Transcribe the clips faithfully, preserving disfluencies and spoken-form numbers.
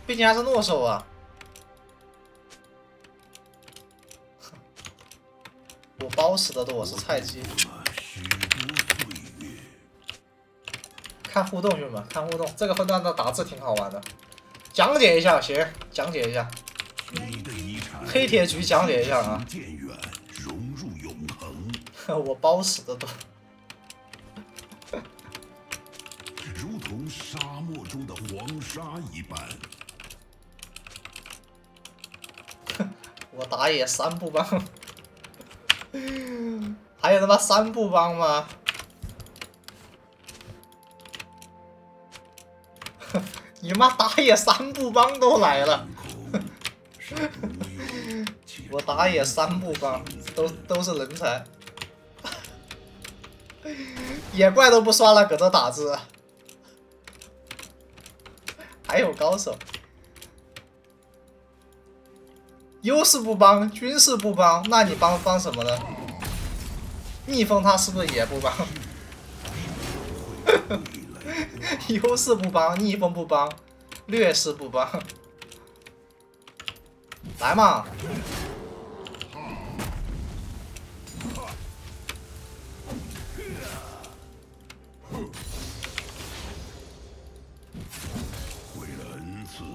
毕竟还是诺手啊。我包死的都我是菜鸡。看互动，兄弟们，看互动，这个分段的打字挺好玩的。讲解一下，行，讲解一下。黑铁局讲解一下啊。我包死的都。 如同沙漠中的黄沙一般。 我打野三不帮，还有他妈三不帮吗？你妈打野三不帮都来了，我打野三不帮都都是人才，野怪都不刷了，搁这打字，还有高手。优势不帮，军事不帮，那你帮帮什么呢？逆风他是不是也不帮？优势不帮，逆风不帮，劣势不帮，来嘛！ 为了恩赐，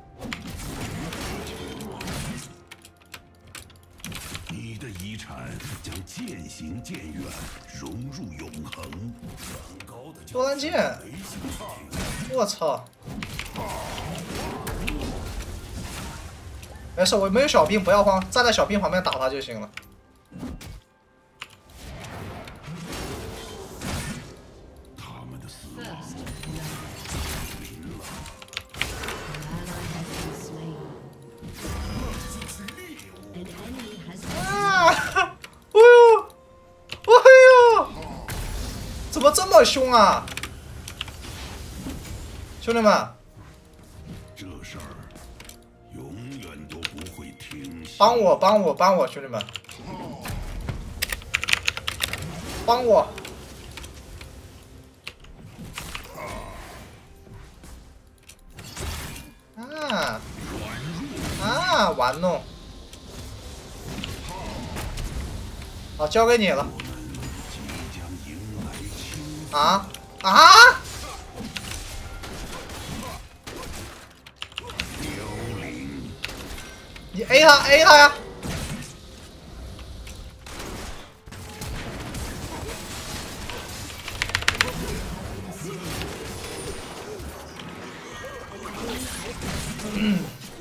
你的遗产将渐行渐远，融入永恒。 多兰剑，我操！没事，我没有小兵，不要慌，站在小兵旁边打他就行了。 他们的死亡啊！哎呦！哎呦！怎么这么凶啊？兄弟们， 这事儿永远都不会停息。 帮我，帮我，帮我，兄弟们，帮我！啊啊！玩弄！好，交给你了。啊啊！你 A 他 A 他呀！嗯。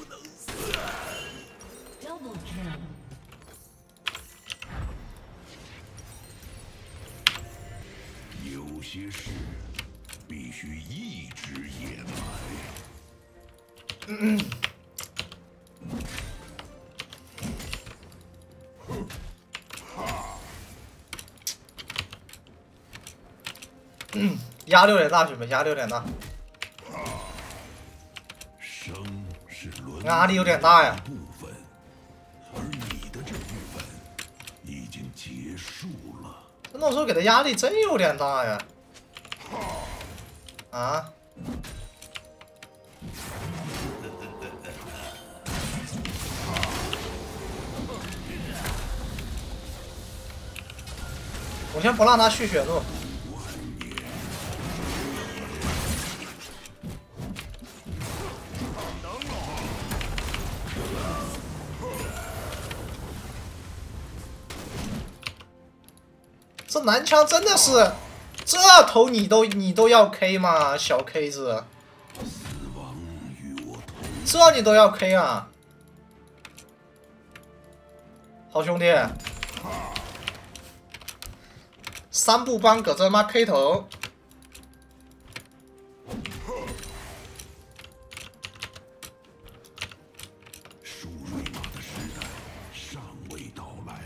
有些事必须一直掩埋。 嗯。嗯，压六点大，兄弟们，压六点大。 生是轮压力有点大呀。 部分，而你的这部分已经结束了。 那时候给的压力真有点大呀。啊？我先不让他续血路。这男枪真的是，这头你都你都要 K 吗？小 K 子，这你都要 K 啊？好兄弟，三不帮搁这妈 K 头。 输瑞玛的时代尚未到来。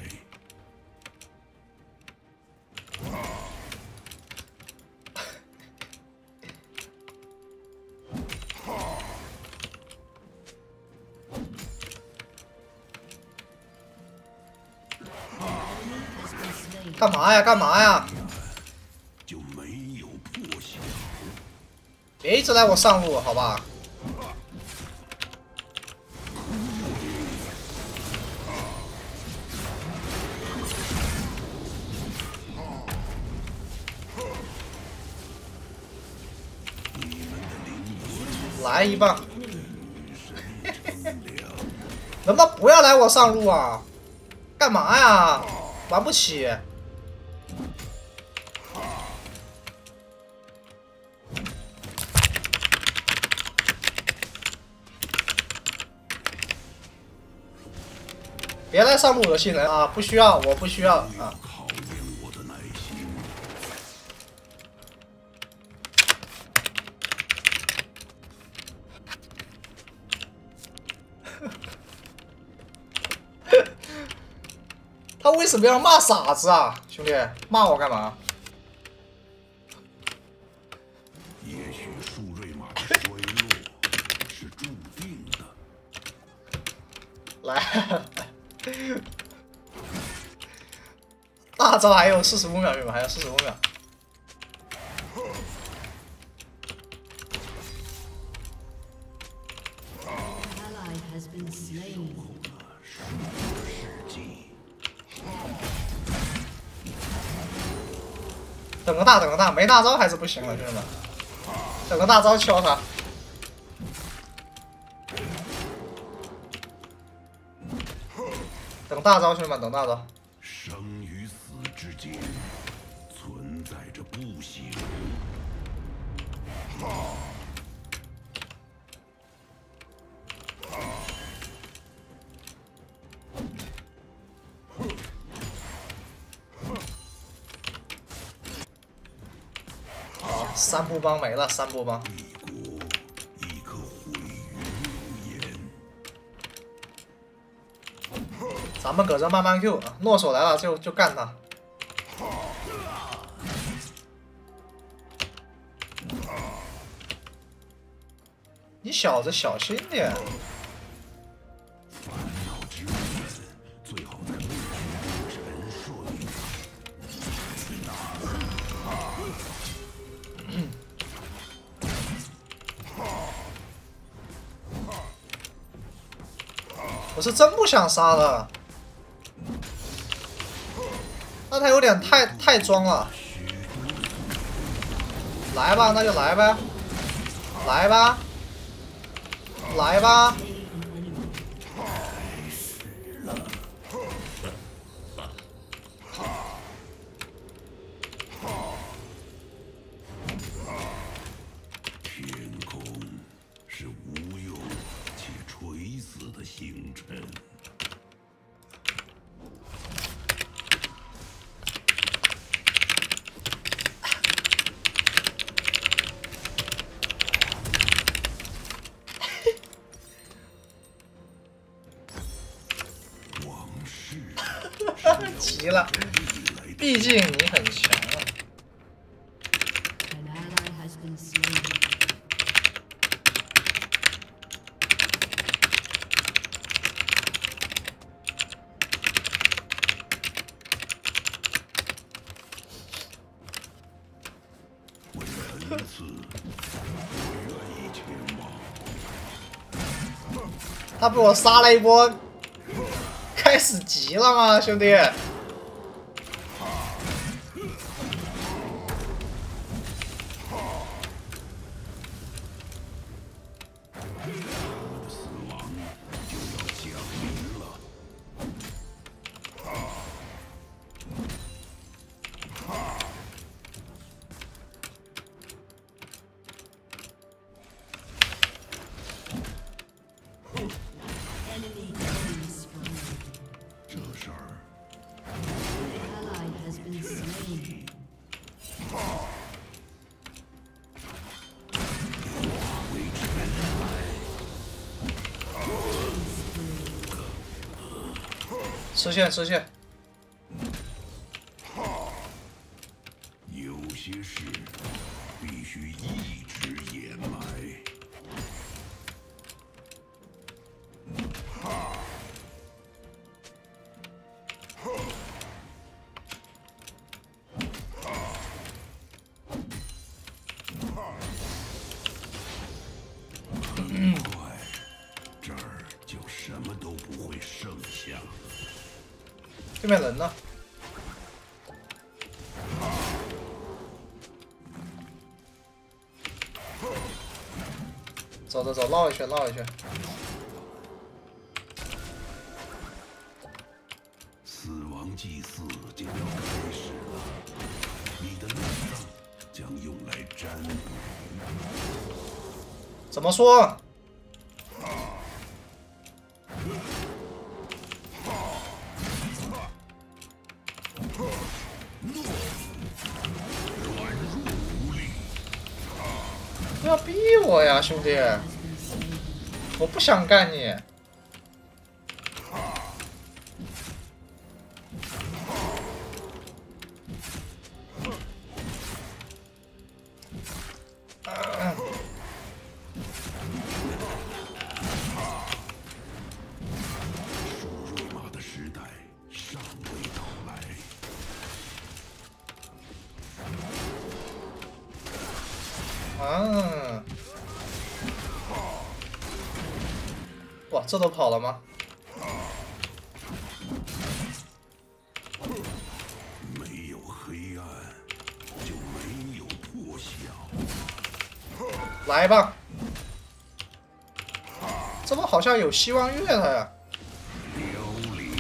干嘛呀？干嘛呀？ 就没有破晓。 别一直来我上路，好吧？ 来一棒！能不能不要来我上路啊？干嘛呀？玩不起。别来上路恶心人啊！不需要，我不需要啊。 考验我的耐心。 他为什么要骂傻子啊，兄弟？骂我干嘛？ 也许树瑞玛的衰落是注定的。 来。大招还有四十五秒，兄弟们，还有四十五秒。等个大，等个大，没大招还是不行了，兄弟们。等个大招敲他。等大招，兄弟们，等大招。 生与死之间存在着不朽。 好，三步帮没了，三步帮。 帝国亦可毁于无言。 咱们搁这慢慢 Q 啊，诺索来了就就干他。你小子小心点。 烦恼之源最好在未知沉睡。我是真不想杀了。那他有点太太装了。来吧，那就来呗，来吧，来吧。 天空是无用且垂死的星辰。 急了，毕竟你很强啊。 为了恩赐，我愿意前往。 他被我杀了一波。开始急了吗，兄弟？ 死亡就要降临了。这事儿。 吃线，吃线。 有些事必须一直掩埋。很快，这儿就什么都不会剩下了。 对面人呢？ 走走走，绕一圈，绕一圈。 死亡祭祀就要开始了，你的内脏将用来占卜。 怎么说？不要逼我呀，兄弟！我不想干你。 舒瑞玛的时代尚未到来。 啊！哇，这都跑了吗？ 没有黑暗，就没有破晓。 来吧！这不好像有希望越他呀？ 凋零，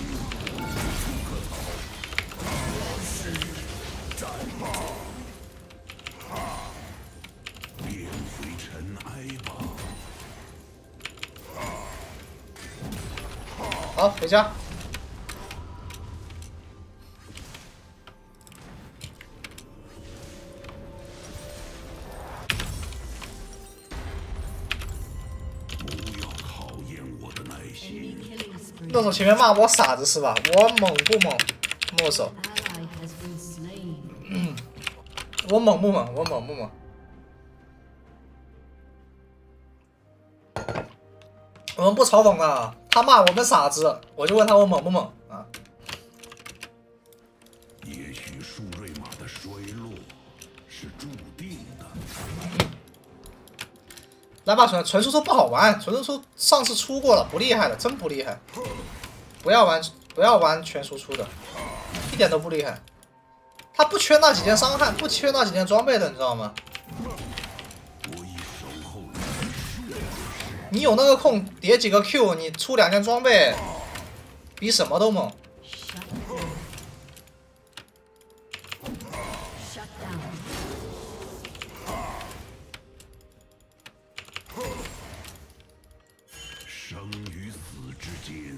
变回尘埃吧。 好，回家。 不要考验我的耐心。 诺手前面骂我傻子是吧？我猛不猛？诺手，我猛不猛？我猛不猛？我们不嘲讽了，他骂我们傻子，我就问他我猛不猛啊？ 也许舒瑞玛的衰落是注定的。 来吧，纯纯输出不好玩，纯输出上次出过了，不厉害的，真不厉害。不要玩，不要玩全输出的，一点都不厉害。他不缺那几件伤害，不缺那几件装备的，你知道吗？ 我已守候了你有那个空叠几个 Q， 你出两件装备，比什么都猛。 生与死之间。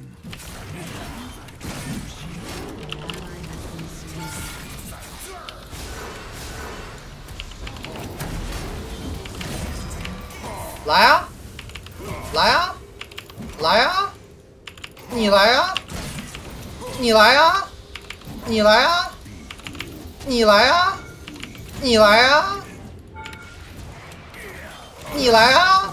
来啊！来啊！来啊！你来啊！你来啊！你来啊！你来啊！你来啊！你来啊！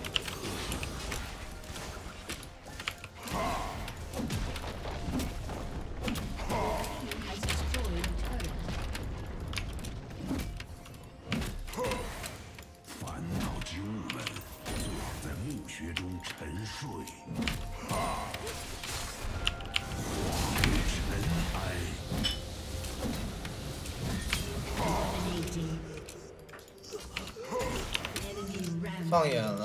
烦恼之物们最好在墓穴中沉睡。尘埃。 放眼了。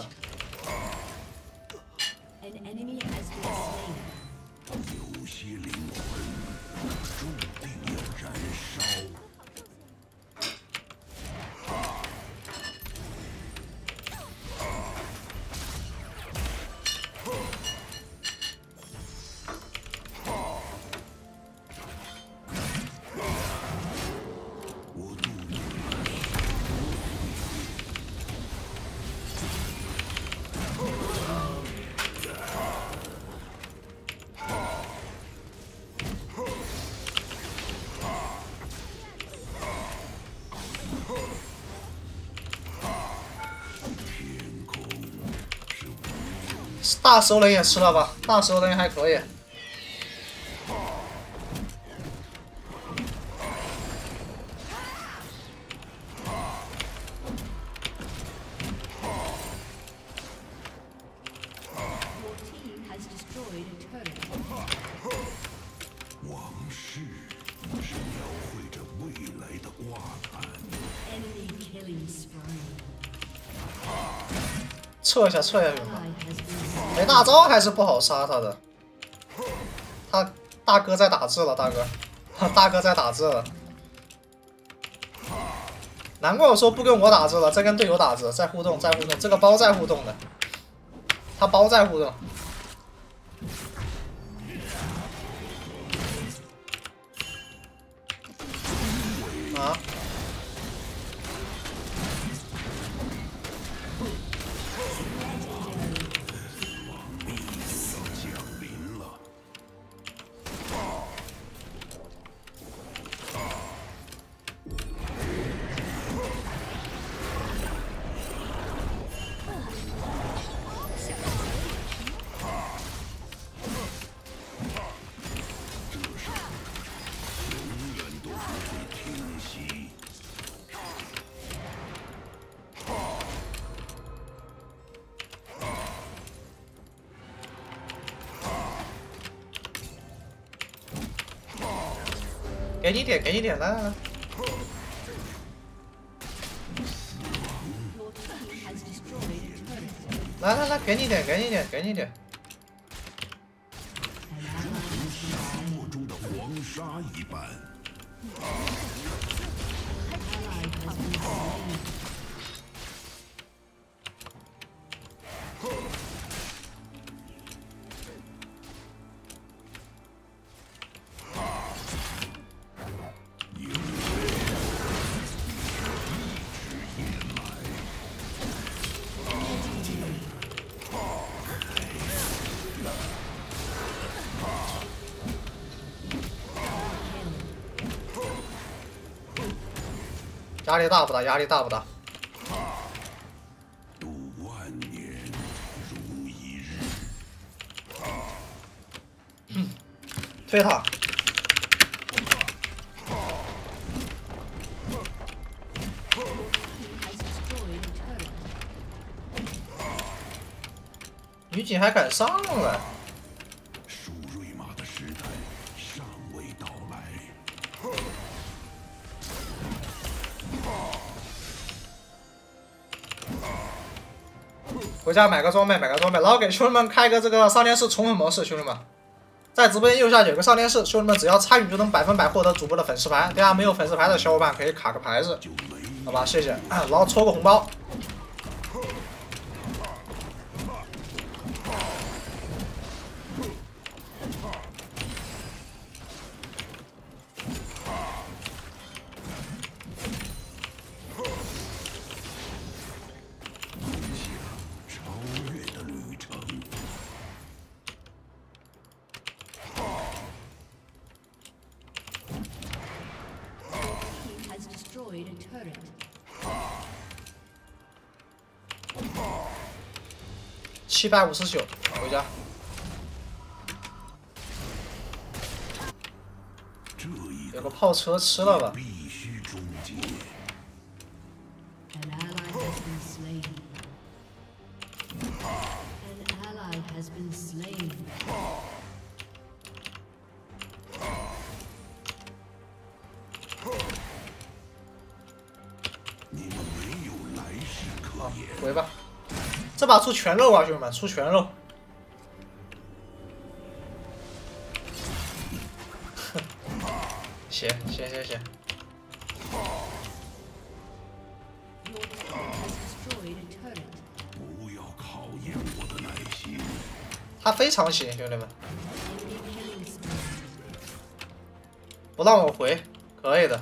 有些灵魂注定要燃烧。我度过了。天空是无用。 大熟人也吃了吧？大熟人还可以。 往事是描绘着未来的画毯。 撤一下，撤一下兄弟们。没大招还是不好杀他的。他大哥在打字了，大哥，大哥在打字了。难怪我说不跟我打字了，在跟队友打字，在互动，在互动。这个包在互动的，他包在互动。啊！给你点，给你点，来来来。来来来，给你点，给你点，给你点。 沙漠中的黄沙一般。 压力大不大？压力大不大？ 度万年如一日。 嗯，推他。女警还敢上来？ 舒瑞玛的时代尚未到来。 回家买个装备，买个装备，然后给兄弟们开个这个少年室宠粉模式，兄弟们，在直播间右下角有个少年室，兄弟们只要参与就能百分百获得主播的粉丝牌。大家没有粉丝牌的小伙伴可以卡个牌子，好吧，谢谢，然后抽个红包。七百五十九，回家。有个炮车吃了吧？ 必须终结。 An ally has been slain. An ally has been slain. 你们没有来世可言。 回吧。这把出全肉啊，兄弟们，出全肉！行行行行。 不要考验我的耐心。 他非常行，兄弟们。不让我回，可以的。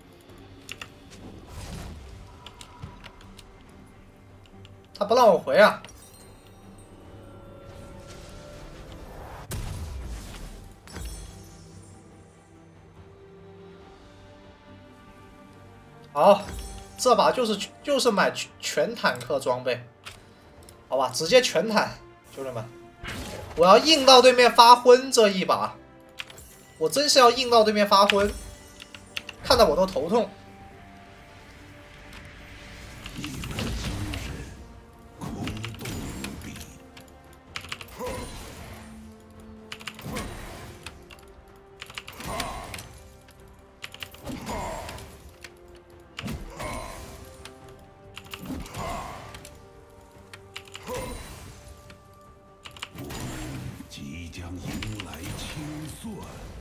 他不让我回啊！好，这把就是就是买全坦克装备，好吧，直接全坦，兄弟们，我要硬到对面发昏这一把，我真是要硬到对面发昏，看得我都头痛。 将迎来清算。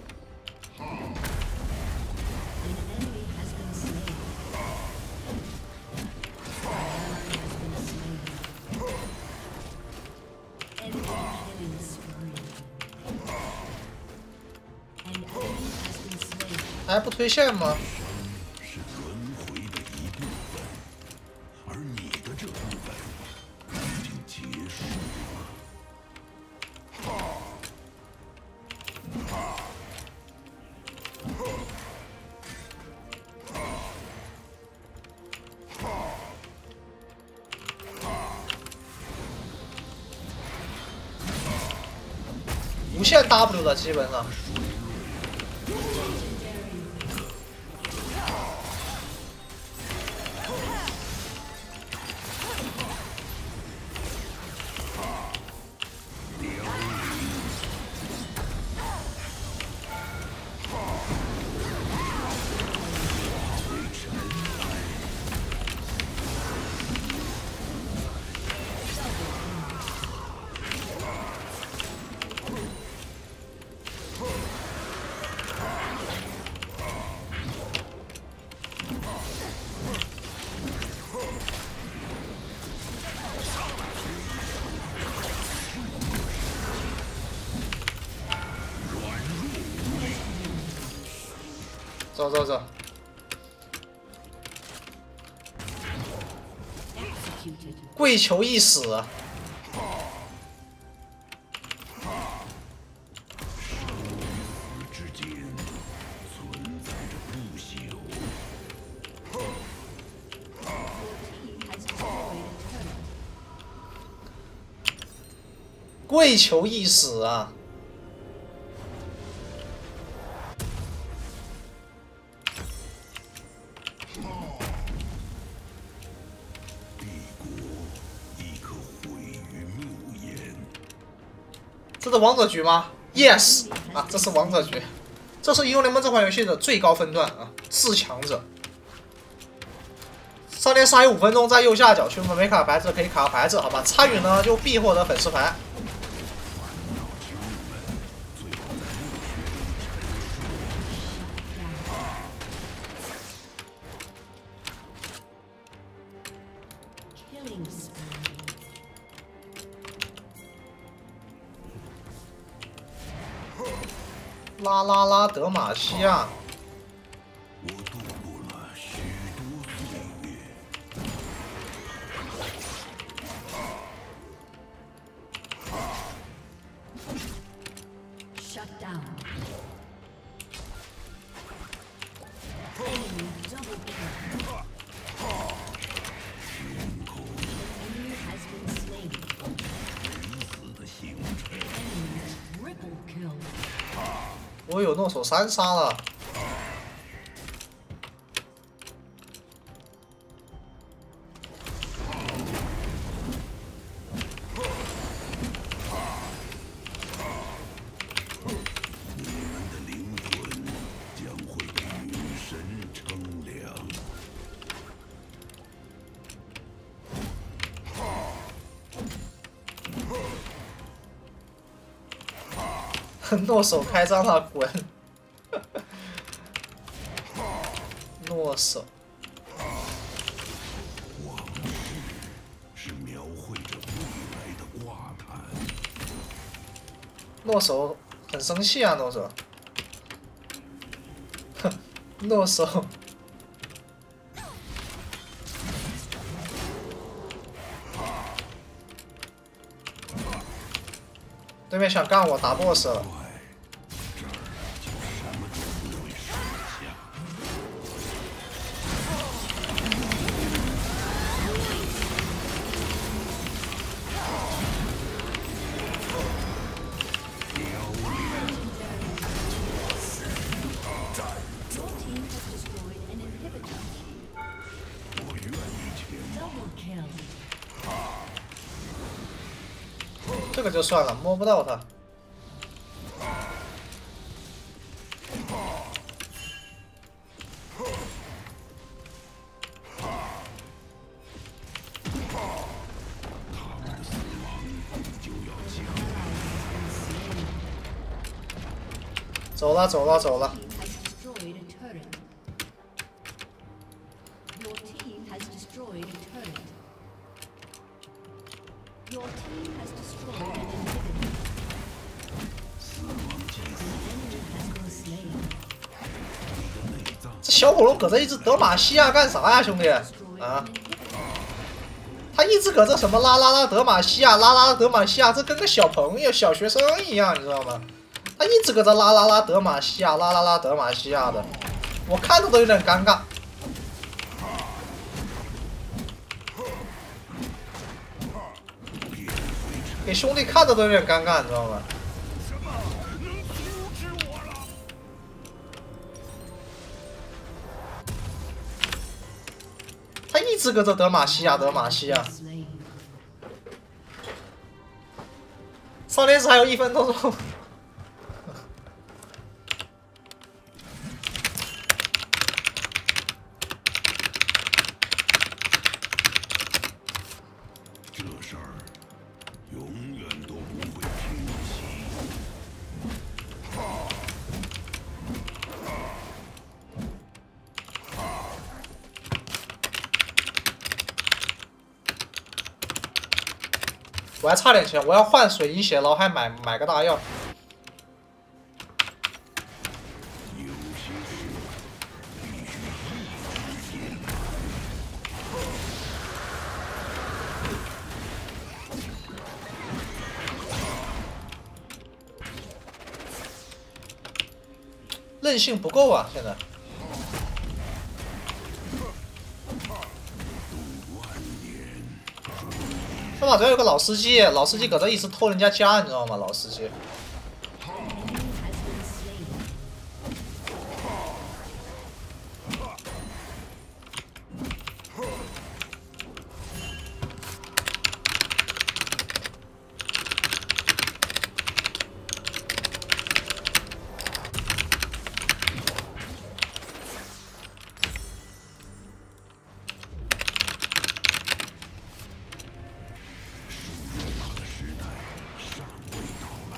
An enemy has been slain. An ally has been slain. Enemy killing spree. An enemy has been slain. 还不推线吗？ 是轮回的一部分，而你的这部分已经结束了。 无限 W 的基本上。走走走， Executed. 跪求一死。 之间存在着不朽。 Has destroyed a turret. 跪求一死啊！ 帝国亦可毁于谬言。 这是王者局吗 ？Yes 啊，这是王者局，这是英雄联盟这款游戏的最高分段啊，四强者。少年杀鱼五分钟，在右下角去没卡牌子可以卡牌子，好吧？参与呢就必获得粉丝牌。 Killing spree. 拉拉拉德玛西亚， 我度过了许多岁月。 Shut down. Enemy double kill. Enemy has been slain. 死的形成。 Enemy triple kill. 我有诺手三杀了。 你们的灵魂将会被女神称量。 诺手开张了，滚！诺手， 往事是描绘着未来的挂毯。 诺手很生气啊，诺手。哼，诺手。对面想干我，打 boss 了。 这儿就什么都不会剩下。 Your team has destroyed an inhibitor. 我愿意前往。 Double kill. 这个就算了，摸不到他。 他们的死亡就要降临。 走了走了走了。 Your team has destroyed a turret. Your team has destroyed a turret. Your team has destroyed an inhibitor. 死亡祭 An enemy has been slain. 内脏。 这小火龙搁这一直德玛西亚干啥呀，兄弟？ Destroyed 啊 an，inhibitor. 他一直搁这什么拉拉拉德玛西亚，拉拉拉德玛西亚，这跟个小朋友、小学生一样，你知道吗？他一直搁这拉拉拉德玛西亚，拉拉拉德玛西亚的，我看着都有点尴尬。 给兄弟看着都有点尴尬，你知道吗？他一直搁这德玛西亚，德玛西亚。 Slain. 上电视还有一分多钟。 这事儿永远都不会平息。 我还差点钱，我要换水银血，然后还买买个大药。 有些事必须一时间。 韧性不够啊，现在。他妈这有个老司机，老司机搁这一直偷人家家，你知道吗？老司机。 Enemy has been slain. 大的时代尚未到来。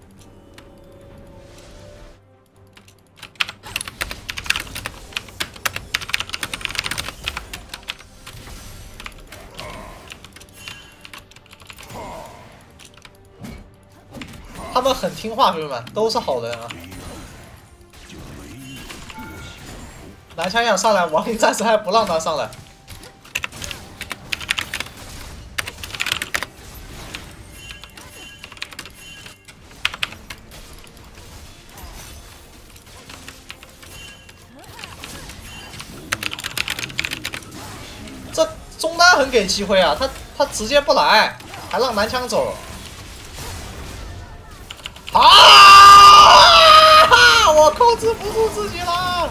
他们很听话，兄弟们，都是好人啊。 就没有过小。 蓝枪想上来，亡灵战士还不让他上来。这中单很给机会啊，他他直接不来，还让蓝枪走。啊！我控制不住自己了。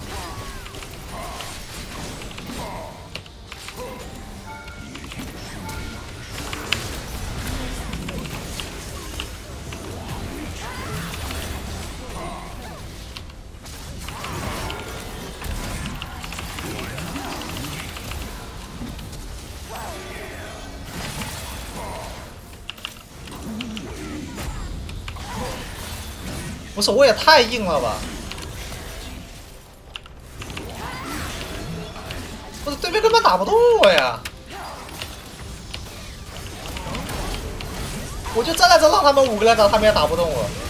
不是，我也太硬了吧！不是，对面根本打不动我呀！我就站在这让他们五个来打，他们也打不动我。